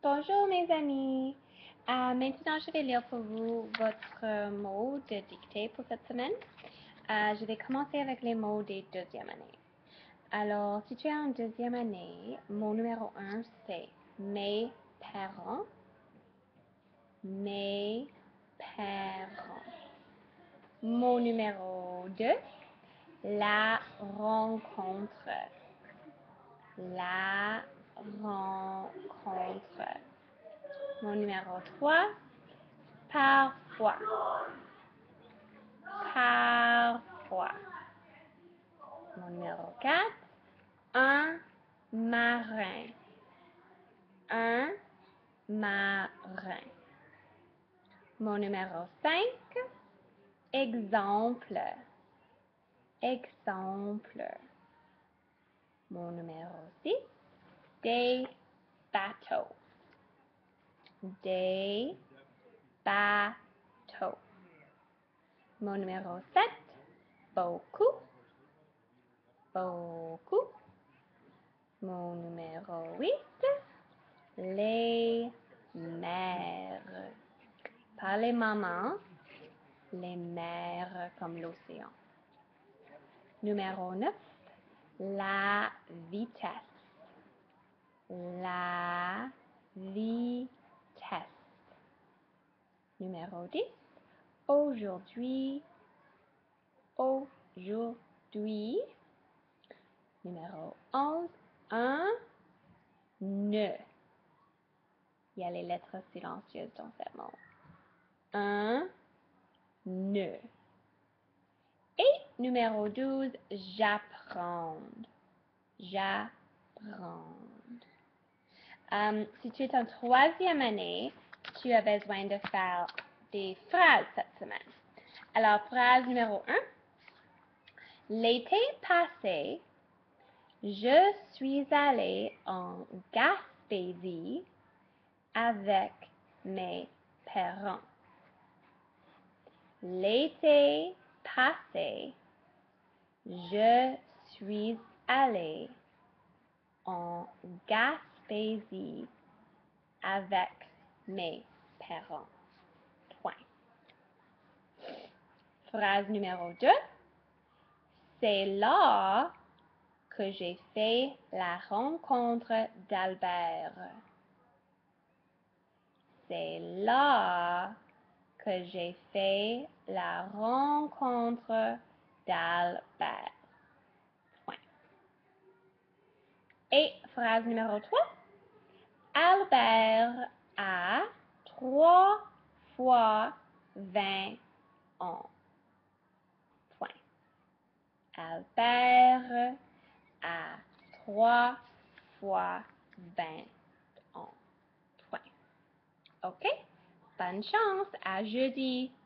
Bonjour mes amis. Maintenant, je vais lire pour vous votre mot de dictée pour cette semaine. Je vais commencer avec les mots des deuxième année. Alors, si tu es en deuxième année, mot numéro 1, c'est mes parents. Mes parents. Mot numéro 2, la rencontre. La rencontre. Mot numéro 3, parfois. Parfois. Mot numéro 4, un marin. Un marin. Mot numéro 5, exemple. Exemple. Mot numéro 6, des bateaux. Des bateaux. Mot numéro 7, beaucoup. Beaucoup. Mot numéro 8, les mers. Pas les mamans, les mers comme l'océan. Numéro 9, la vitesse. La vitesse. Numéro 10, aujourd'hui. Aujourd'hui. Numéro 11, un ne. Il y a les lettres silencieuses dans ce mot. Un ne. Et numéro 12, j'apprends. J'apprends. Si tu es en troisième année, tu as besoin de faire des phrases cette semaine. Alors, phrase numéro 1. L'été passé, je suis allée en Gaspésie avec mes parents. L'été passé, je suis allée en Gaspésie avec mes parents. Point. Phrase numéro 2. C'est là que j'ai fait la rencontre d'Albert. C'est là que j'ai fait la rencontre d'Albert. Point. Et phrase numéro 3. Albert a 3 fois 20 ans. Point. Albert a 3 fois 20 ans. Point. OK? Bonne chance. À jeudi.